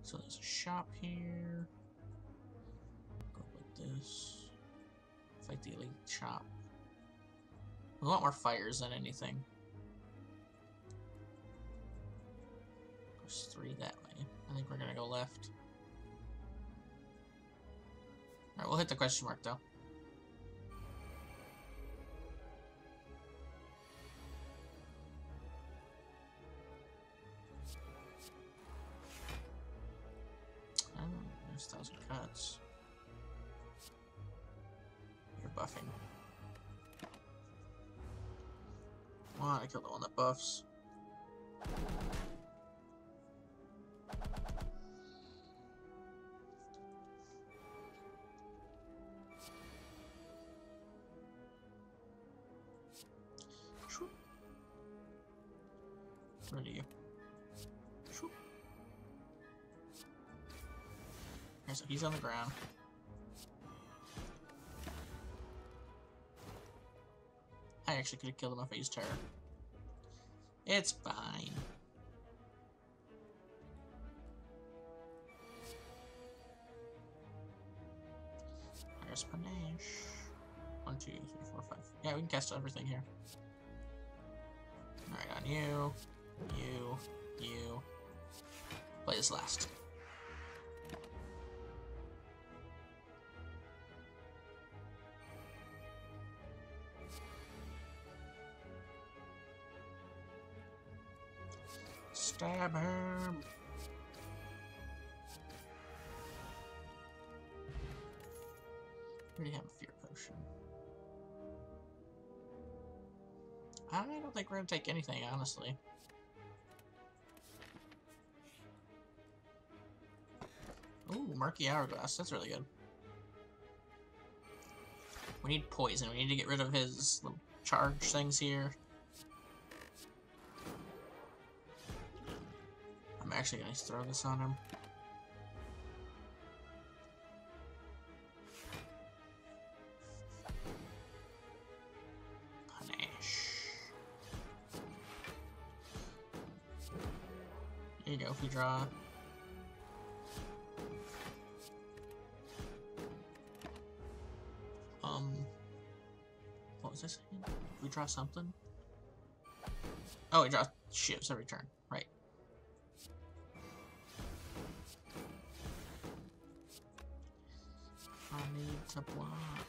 So there's a shop here. Go like this. Fight the elite shop. We want more fires than anything. There's 3 that way. I think we're gonna go left. Alright, we'll hit the question mark though. Oh, there's 1,000 cuts. You're buffing. Come on, I killed the one that buffs. Where are you? Okay, so he's on the ground. I actually could have killed him if I used terror. It's fine. There's Panache. 1, 2, 3, 4, 5. Yeah, we can cast everything here. Alright, on you. You. Play this last. Stab him! We have a fear potion. I don't think we're gonna take anything, honestly. Ooh, Murky Hourglass. That's really good. We need poison. We need to get rid of his little charge things here. I'm actually going to throw this on him. Panache. There you go, if we draw. What was I saying? If we draw something? Oh, we draw ships every turn. Right. I need to block.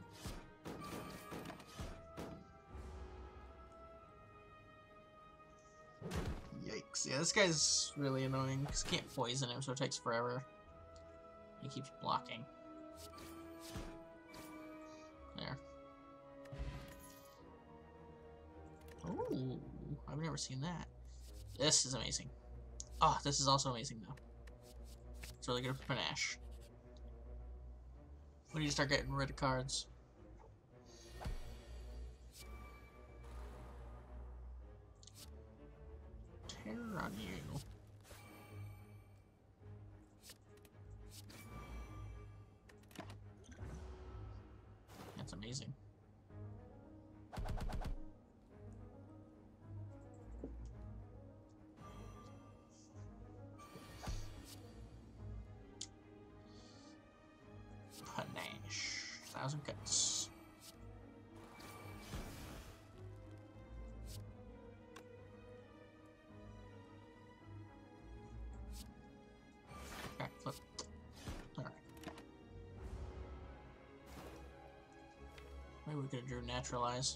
Yikes. Yeah, this guy's really annoying because you can't poison him, so it takes forever. He keeps blocking. There. Ooh, I've never seen that. This is amazing. Oh, this is also amazing, though. It's really good for Panache. We need to start getting rid of cards. Terror on you. That's amazing. Panache. 1,000 cuts. Backflip. Alright. Maybe we could have drew Naturalize.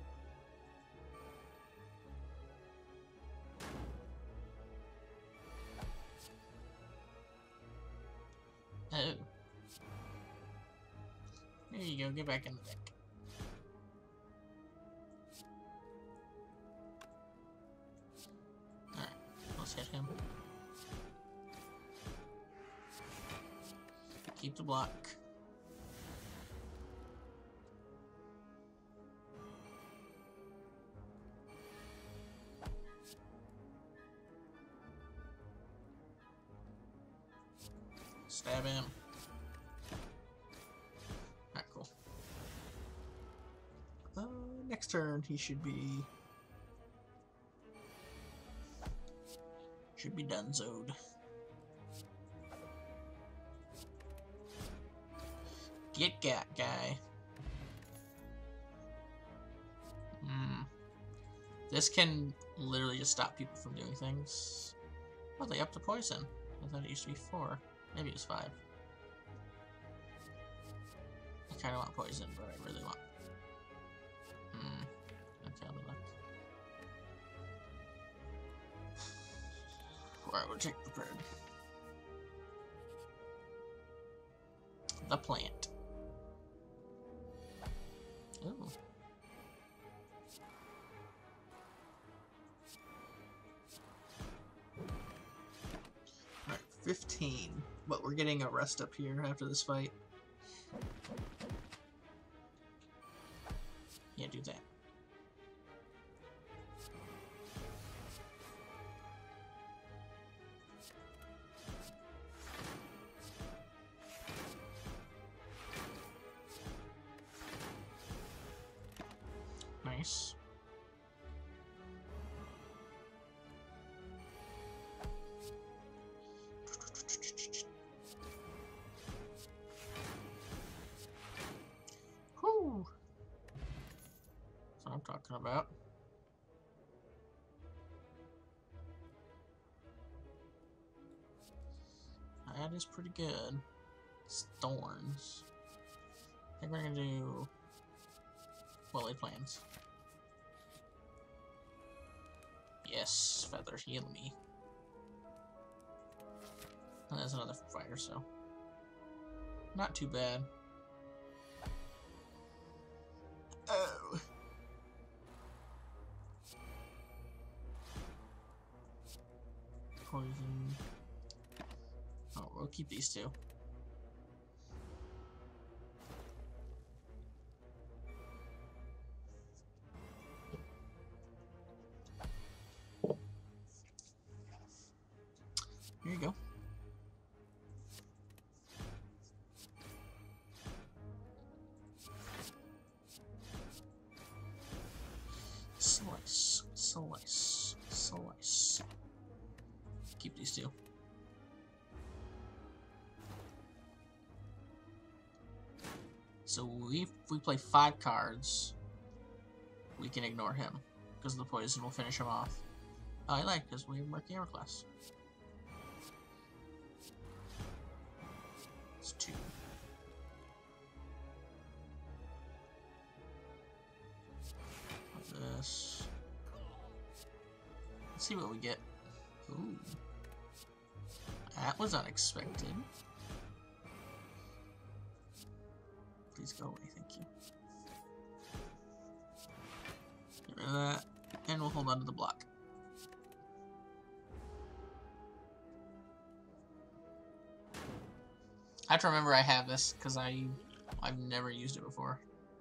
Oh. There you go, get back in the deck. Alright, let's hit him. Keep the block. Stab him. Alright, cool. Next turn he should be donezoed. Get gat guy. This can literally just stop people from doing things. Oh, they upped the poison. I thought it used to be 4. Maybe it was 5. I kind of want poison, but I really want... Okay, I'll be left. Alright, we'll take the bird. The plant. Ooh. Alright, 15. But we're getting a rest up here after this fight. Yeah, do that. Nice. Whew. That's what I'm talking about. That is pretty good. Thorns. I think we're gonna do well-laid plans. Yes, feather, heal me. And there's another fighter, so not too bad. Oh. Poison. Oh, we'll keep these two. Here you go. Slice, slice, slice. Keep these two. So if we play 5 cards, we can ignore him, because the poison will finish him off. Oh, I like, because we have Murky Hourglass. It's 2. Like this. Let's see what we get. Ooh. That was unexpected. Please go away, thank you. Get rid of that, and we'll hold on to the block. I have to remember I have this, because I've never used it before.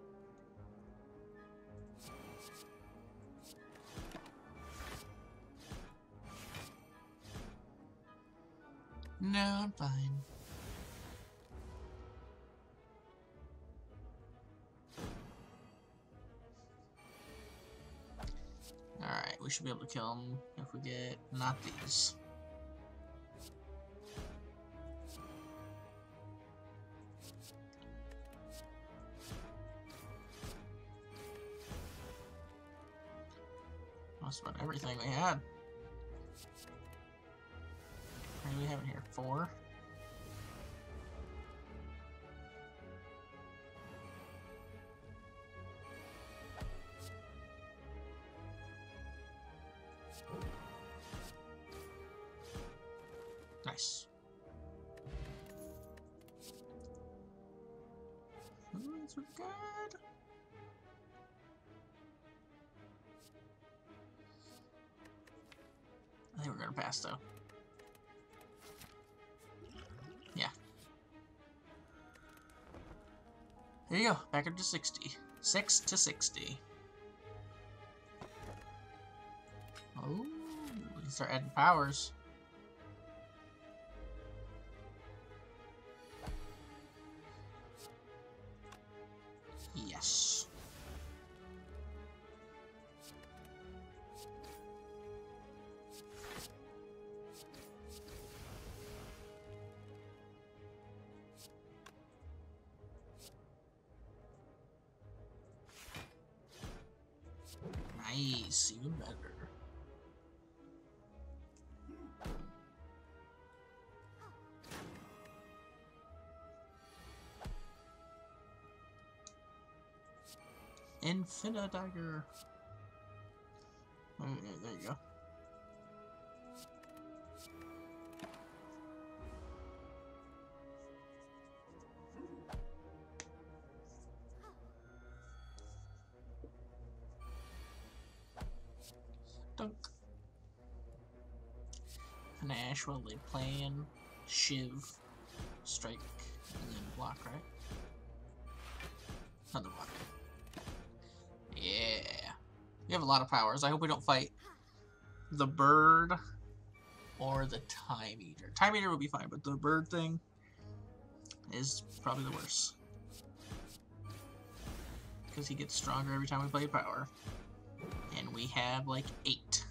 No, I'm fine. Alright, we should be able to kill him if we get not these. That's about everything we had. What do we have in here? 4? Nice. Ooh, that's really good. I think we're gonna pass though. Yeah. There you go. Back up to 60. 6 to 60. Oh, we start adding powers. Yes. Nice, even better. Infinite dagger. Okay, there you go. Dunk. Panache, well, they plan, shiv, strike, and then block, right? Another block. Yeah. We have a lot of powers. I hope we don't fight the bird or the time eater. Time eater would be fine, but the bird thing is probably the worst. Because he gets stronger every time we play a power. And we have like 8.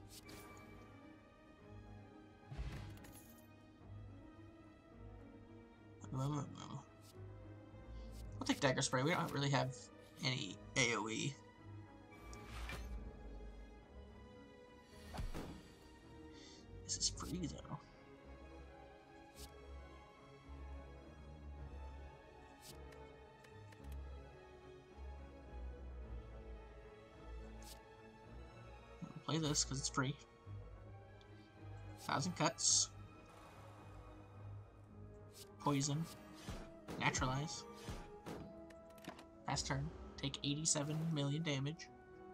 I'll take Dagger Spray. We don't really have any AoE. This is free though. I'll play this because it's free. 1,000 cuts. Poison. Naturalize. Last turn. Take 87 million damage.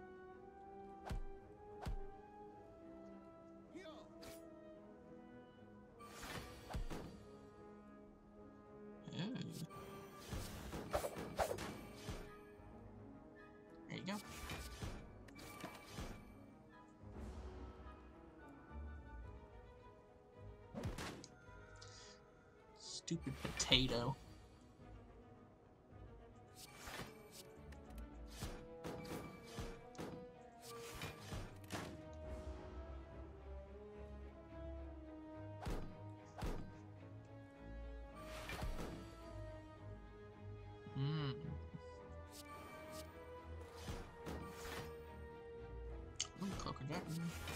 There you go. Stupid potato. Cloak and Dagger.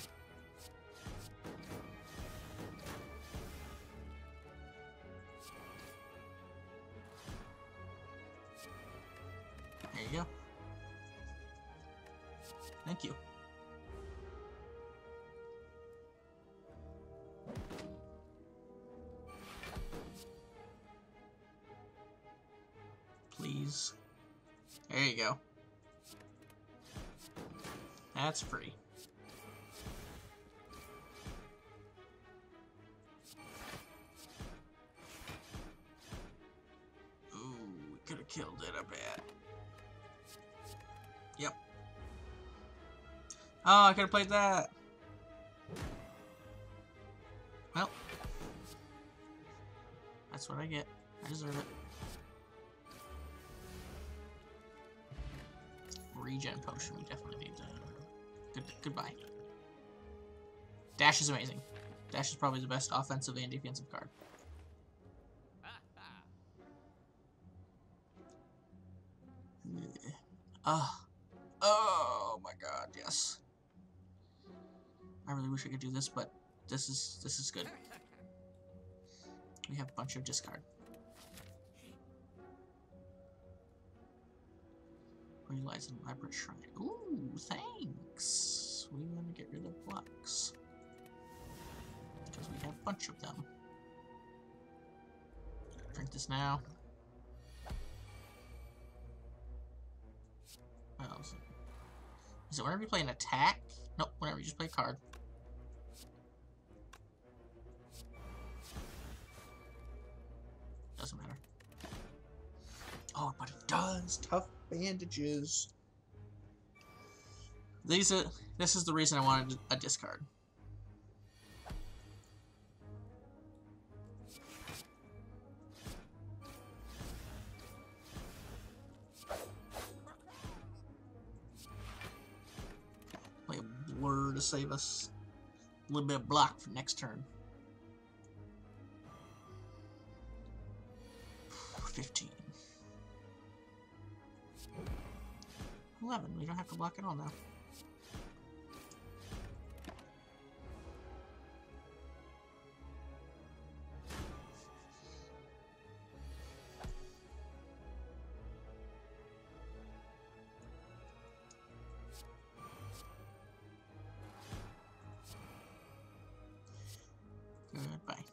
There you go. Thank you. Please. There you go. That's free. Ooh, we could have killed it, I bet. Yep. Oh, I could have played that. Well. That's what I get. I deserve it. Regen potion, we definitely need that. Goodbye. Dash is amazing. Dash is probably the best offensive and defensive card. Oh my god, yes. I really wish I could do this, but this is good. We have a bunch of discard. Realize an elaborate shrine. Ooh, thanks. We want to get rid of blocks because we have a bunch of them. Drink this now. Oh, is it whenever you play an attack? Nope, whenever you just play a card. Doesn't matter. Oh, but it does. Tough bandages. This is the reason I wanted a discard. Play a blur to save us a little bit of block for next turn. 15. 11. We don't have to block it all now. Goodbye.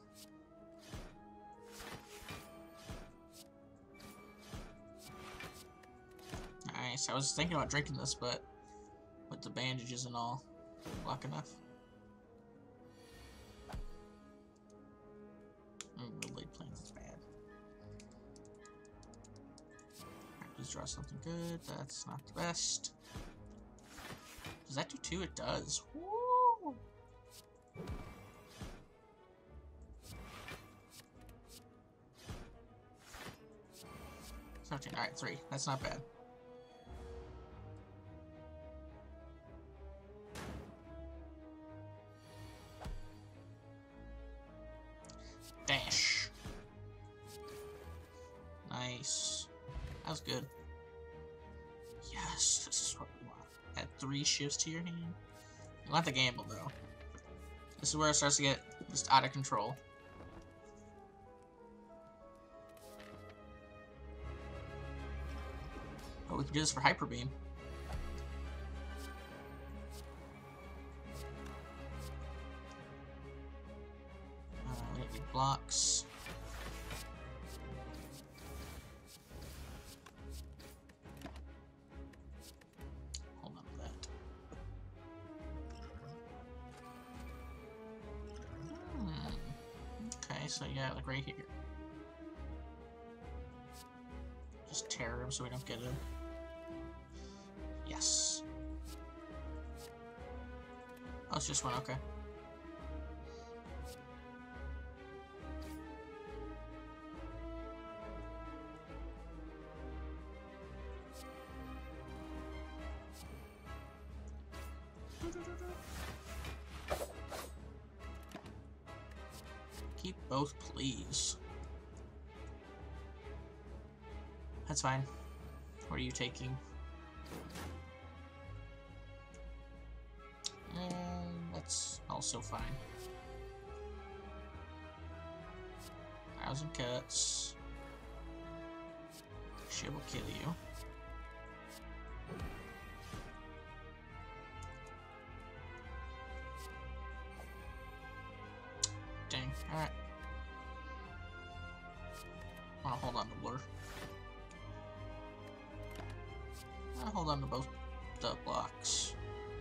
Nice. I was thinking about drinking this, but with the bandages and all, luck enough. The late plans is bad. Alright, please draw something good. That's not the best. Does that do 2? It does. Woo! 13. Alright, 3. That's not bad. Dash. Nice. That was good. Yes, this is what we want. Add 3 shifts to your hand. You want the gamble, though. This is where it starts to get just out of control. Oh, we can do this for Hyper Beam. We don't need blocks. Hold on to that. Okay, so yeah, like right here. Just tear him so we don't get him. Yes. Oh, it's just one, okay. Keep both, please. That's fine. What are you taking? That's also fine. 1,000 cuts. She will kill you. Dang, alright. I wanna hold on to Blur. I'll hold on to both the blocks.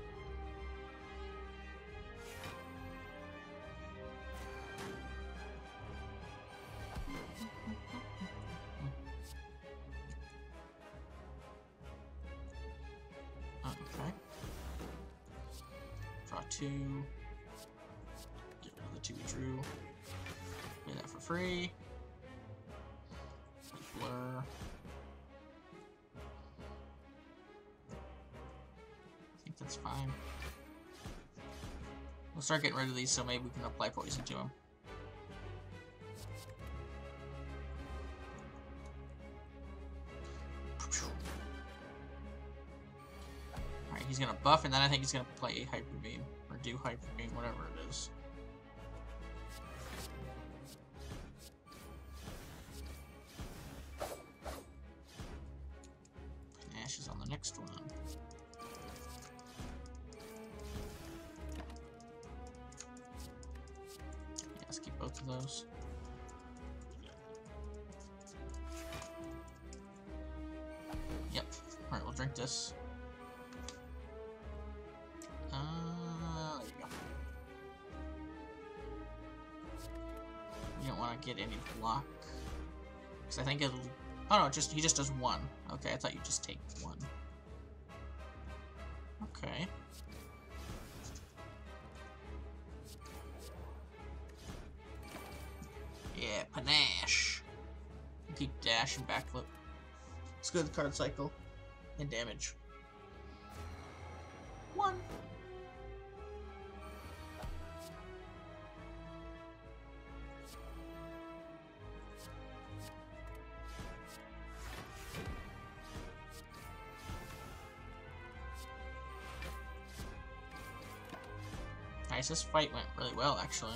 Okay. Draw 2. Get rid of the 2 we drew. Play that for free. Blur. I think that's fine. We'll start getting rid of these so maybe we can apply poison to him. Alright, he's gonna buff and then I think he's gonna play Hyper Beam. Or do Hyper Beam, whatever it is. Ash is on the next one. Yeah, let's keep both of those. Yep. Alright, we'll drink this. There you go. You don't want to get any block. Because I think it'll... Oh no, he just does 1. Okay, I thought you just take 1. Okay. Yeah, panache. Keep dash and backflip. Let's go to the card cycle and damage. 1. Nice, this fight went really well, actually.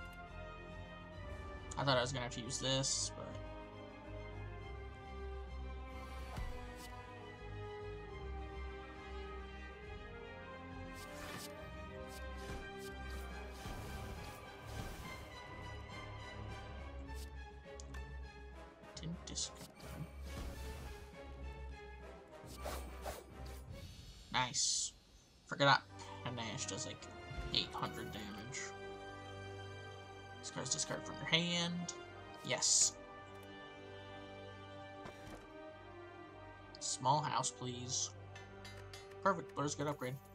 I thought I was gonna have to use this, but... discard. Nice. Forget up. And Nash does like 800 damage. These cards discard from your hand. Yes. Small house, please. Perfect. Blur's good upgrade.